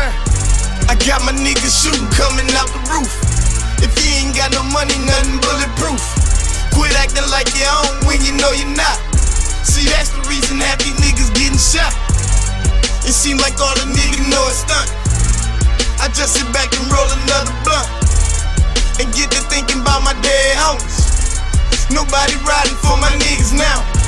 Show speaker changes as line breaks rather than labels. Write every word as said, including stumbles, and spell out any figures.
swear, I got my niggas shooting coming out the roof. If you ain't got no money, nothing bulletproof. Quit acting like you own when you know you're not. See, that's the reason half these niggas getting shot. It seem like all the niggas know it's stunt. I just sit back and roll another blunt and get to thinking about my dead homies. Nobody riding for my niggas now.